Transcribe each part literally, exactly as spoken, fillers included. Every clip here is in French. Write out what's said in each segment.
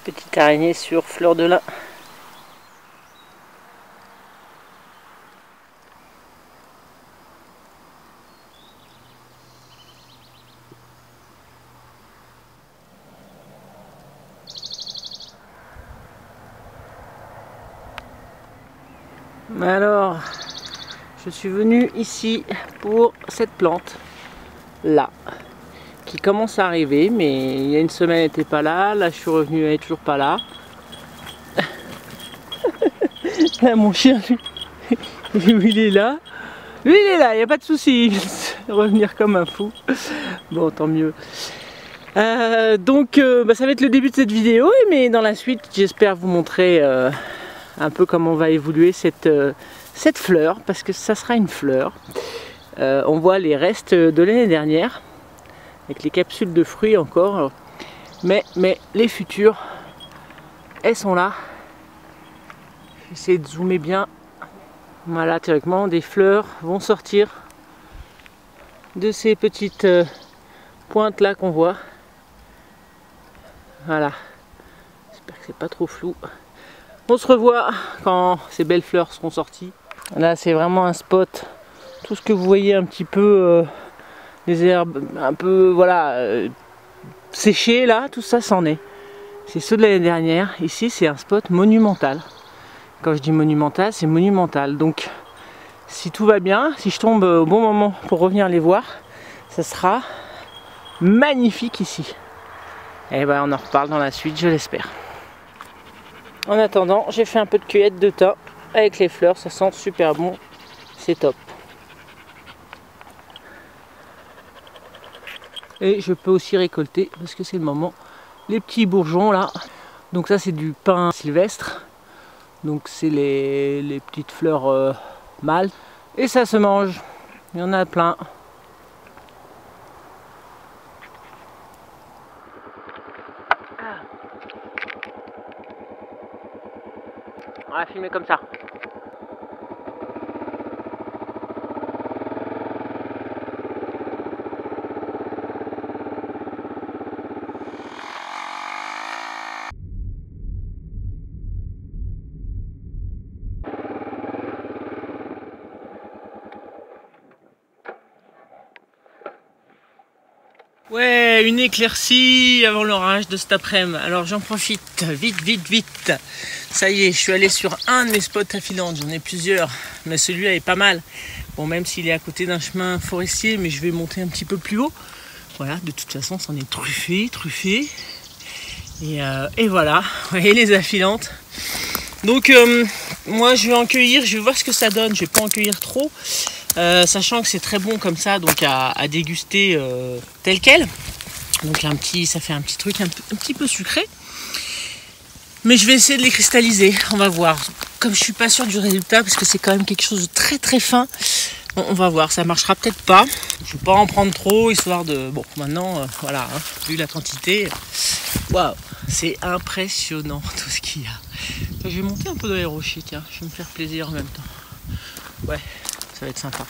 Petite araignée sur fleur de lin. Alors, je suis venu ici pour cette plante là qui commence à arriver, mais il y a une semaine elle n'était pas là, là je suis revenu, elle n'est toujours pas là. Là, mon chien, lui, il est là, lui il est là, il n'y a pas de souci, il va revenir comme un fou. Bon, tant mieux. Euh, donc euh, bah, ça va être le début de cette vidéo, mais dans la suite j'espère vous montrer euh, un peu comment va évoluer cette, euh, cette fleur, parce que ça sera une fleur. Euh, on voit les restes de l'année dernière, avec les capsules de fruits encore, mais, mais les futures, elles sont là. J'essaie de zoomer bien. Voilà, théoriquement, des fleurs vont sortir de ces petites euh, pointes là qu'on voit. Voilà, j'espère que c'est pas trop flou. On se revoit quand ces belles fleurs seront sorties. Là c'est vraiment un spot, tout ce que vous voyez un petit peu euh, des herbes un peu voilà euh, séchées là, tout ça c'en est. C'est ceux de l'année dernière. Ici c'est un spot monumental. Quand je dis monumental, c'est monumental. Donc si tout va bien, si je tombe au bon moment pour revenir les voir, ça sera magnifique ici. Et ben on en reparle dans la suite, je l'espère. En attendant, j'ai fait un peu de cueillette de thym avec les fleurs, ça sent super bon, c'est top. Et je peux aussi récolter, parce que c'est le moment, les petits bourgeons là. Donc ça c'est du pin sylvestre, donc c'est les, les petites fleurs euh, mâles. Et ça se mange, il y en a plein. On va filmer comme ça. Ouais, une éclaircie avant l'orage de cet après-midi. Alors j'en profite, vite, vite, vite. Ça y est, je suis allé sur un de mes spots à filantes. J'en ai plusieurs, mais celui-là est pas mal. Bon, même s'il est à côté d'un chemin forestier, mais je vais monter un petit peu plus haut. Voilà, de toute façon, c'en est truffé, truffé. Et, euh, et voilà, vous voyez les affilantes. Donc, euh, moi, je vais en cueillir, je vais voir ce que ça donne. Je vais pas en cueillir trop. Euh, sachant que c'est très bon comme ça, donc à, à déguster euh, tel quel. Donc un petit, ça fait un petit truc un, un petit peu sucré. Mais je vais essayer de les cristalliser, on va voir. Comme je suis pas sûre du résultat, parce que c'est quand même quelque chose de très très fin, on, on va voir, ça marchera peut-être pas. Je vais pas en prendre trop, histoire de... Bon, maintenant, euh, voilà, hein, vu la quantité, waouh, c'est impressionnant tout ce qu'il y a. Je vais monter un peu dans les rochers, tiens, je vais me faire plaisir en même temps. Ouais. Ça va être sympa.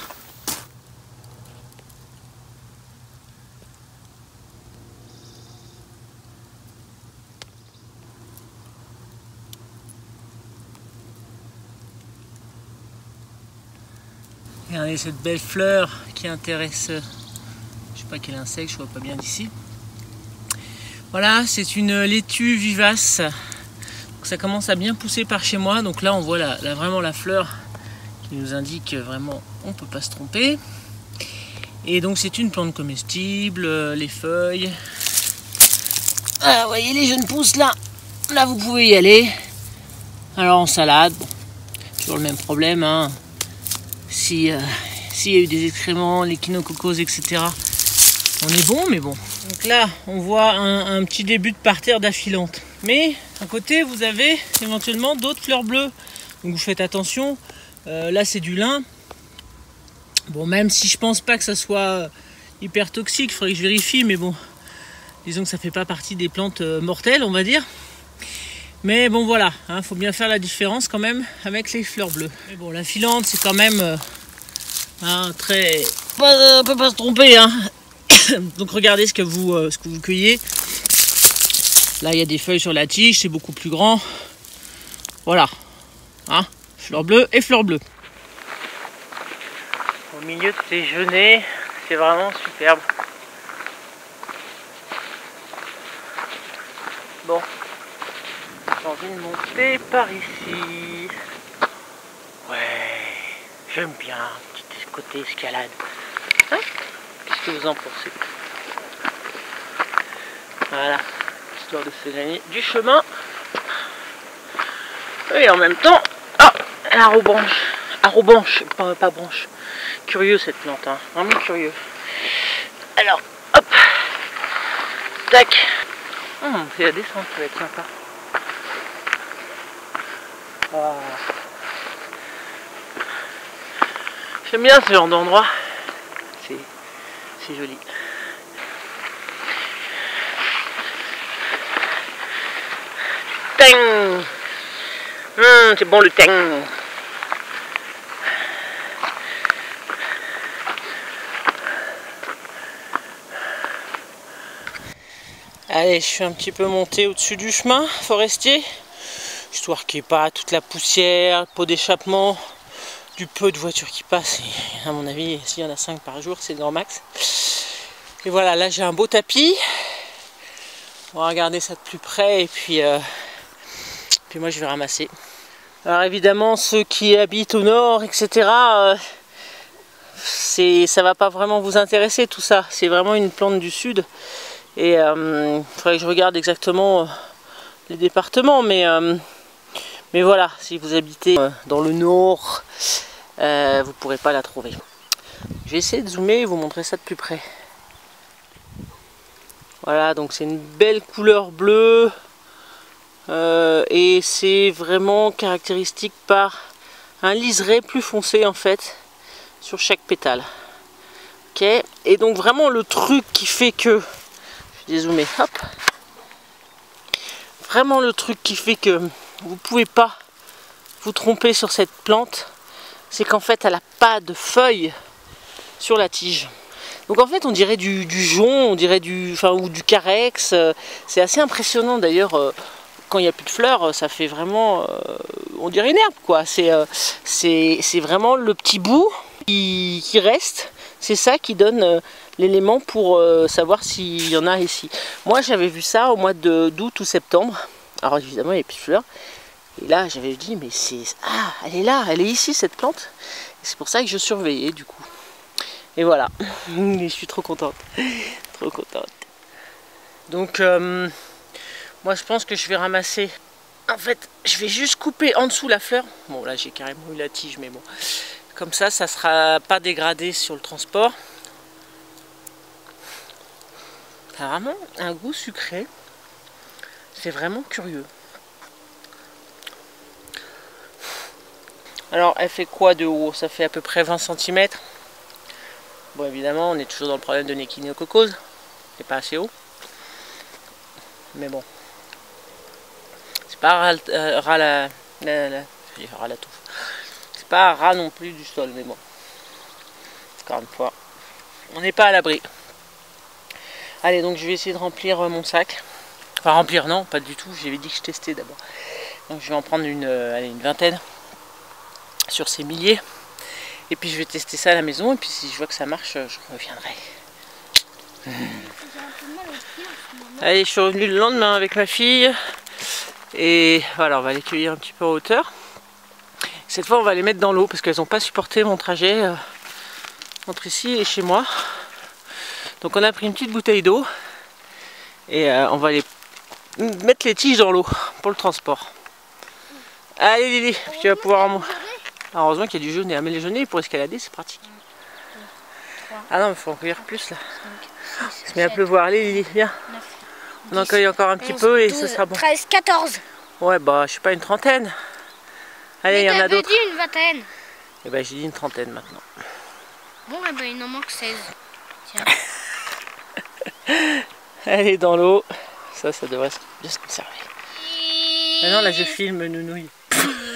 Regardez cette belle fleur qui intéresse, je sais pas quel insecte, je vois pas bien d'ici. Voilà, c'est une laitue vivace. Donc ça commence à bien pousser par chez moi. Donc là on voit la, la, vraiment la fleur qui nous indique vraiment on peut pas se tromper. Et donc c'est une plante comestible, les feuilles. Ah, vous voyez les jeunes pousses là. Là vous pouvez y aller. Alors en salade, bon, toujours le même problème. Hein. Si euh, s'il y a eu des excréments, l'échinococos, et cetera. On est bon, mais bon. Donc là, on voit un, un petit début de parterre d'affilantes. Mais à côté, vous avez éventuellement d'autres fleurs bleues. Donc vous faites attention. Euh, là, c'est du lin. Bon, même si je pense pas que ça soit hyper toxique, il faudrait que je vérifie. Mais bon, disons que ça fait pas partie des plantes mortelles, on va dire. Mais bon, voilà, hein, faut bien faire la différence quand même avec les fleurs bleues. Mais bon, la filante, c'est quand même euh, hein, très... On peut pas se tromper, hein. Donc regardez ce que vous, euh, ce que vous cueillez. Là, il y a des feuilles sur la tige, c'est beaucoup plus grand. Voilà. Hein, fleurs bleues et fleurs bleues. Au milieu de ces genêts, c'est vraiment superbe. Bon, j'ai envie de monter par ici. Ouais, j'aime bien un petit côté escalade. Hein? Qu'est-ce que vous en pensez? Voilà, histoire de s'éloigner du chemin. Et en même temps, ah, arrobranche, arrobranche, pas, pas branche. Curieux cette plante, hein, vraiment curieux. Alors, hop, tac. Hum, c'est la descente qui va être sympa. Ah. J'aime bien ce genre d'endroit. C'est joli. Tang. Hum, c'est bon le tang. Allez, je suis un petit peu monté au-dessus du chemin forestier, histoire qu'il n'y ait pas toute la poussière, pot d'échappement, du peu de voitures qui passent. Et à mon avis, s'il y en a cinq par jour, c'est le grand max. Et voilà, là j'ai un beau tapis. On va regarder ça de plus près et puis, euh, puis moi je vais ramasser. Alors évidemment, ceux qui habitent au nord, et cetera, euh, ça va pas vraiment vous intéresser tout ça. C'est vraiment une plante du sud. Et il euh, faudrait que je regarde exactement euh, les départements, mais, euh, mais voilà, si vous habitez euh, dans le nord, euh, vous ne pourrez pas la trouver. Je vais essayer de zoomer et vous montrer ça de plus près. Voilà, donc c'est une belle couleur bleue euh, et c'est vraiment caractéristique par un liseré plus foncé en fait sur chaque pétale. Ok, et donc vraiment le truc qui fait que dézoomé, hop. Vraiment le truc qui fait que vous ne pouvez pas vous tromper sur cette plante, c'est qu'en fait elle n'a pas de feuilles sur la tige. Donc en fait on dirait du, du jonc, on dirait du, enfin, ou du carex. C'est assez impressionnant d'ailleurs. Quand il n'y a plus de fleurs, ça fait vraiment, euh, on dirait une herbe quoi. C'est euh, c'est vraiment le petit bout qui, qui reste. C'est ça qui donne euh, l'élément pour euh, savoir s'il y en a ici. Moi j'avais vu ça au mois d'août ou septembre. Alors évidemment il n'y a plus de fleurs. Et là j'avais dit mais c'est... Ah, elle est là, elle est ici cette plante. C'est pour ça que je surveillais du coup. Et voilà. Je suis trop contente. Trop contente. Donc euh, moi je pense que je vais ramasser... En fait je vais juste couper en dessous la fleur. Bon là j'ai carrément eu la tige mais bon. Comme ça, ça ne sera pas dégradé sur le transport. Ça a vraiment un goût sucré. C'est vraiment curieux. Alors, elle fait quoi de haut? Ça fait à peu près vingt centimètres. Bon, évidemment, on est toujours dans le problème de l'échinococose. C'est pas assez haut. Mais bon. C'est pas ras, euh, ras la, la, la, ras la touffe. Pas ras non plus du sol, mais bon, encore une fois, on n'est pas à l'abri. Allez, donc je vais essayer de remplir mon sac. Enfin, remplir, non, pas du tout. J'avais dit que je testais d'abord. Donc, je vais en prendre une, euh, allez, une vingtaine sur ces milliers. Et puis, je vais tester ça à la maison. Et puis, si je vois que ça marche, je reviendrai. Mmh. Allez, je suis revenu le lendemain avec ma fille. Et voilà, on va les cueillir un petit peu en hauteur. Cette fois on va les mettre dans l'eau parce qu'elles n'ont pas supporté mon trajet euh, entre ici et chez moi. Donc on a pris une petite bouteille d'eau et euh, on va les mettre les tiges dans l'eau pour le transport. Allez Lily, tu vas pouvoir en... Ah, heureusement qu'il y a du genêt, mais les genêts pour escalader c'est pratique. Ah non, il faut en cueillir plus là. Il se met à pleuvoir, allez Lily, viens. On en cueille encore un petit peu et ce sera bon. treize, quatorze. Ouais bah je sais pas, une trentaine. Allez, il y en a d'autres. dit une vingtaine. Et ben j'ai dit une trentaine maintenant. Bon, et ben il en manque seize. Tiens. Allez, dans l'eau. Ça, ça devrait bien se conserver. Maintenant, là, je filme Nounouille.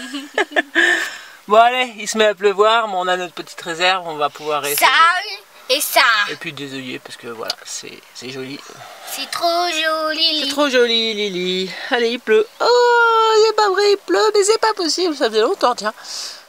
Bon, allez, il se met à pleuvoir, mais on a notre petite réserve, on va pouvoir rester. Salut. Et ça. Et puis des œillets parce que voilà, c'est joli. C'est trop joli. C'est trop joli, Lily. Allez, il pleut. Oh, c'est pas vrai, il pleut, mais c'est pas possible, ça faisait longtemps, tiens.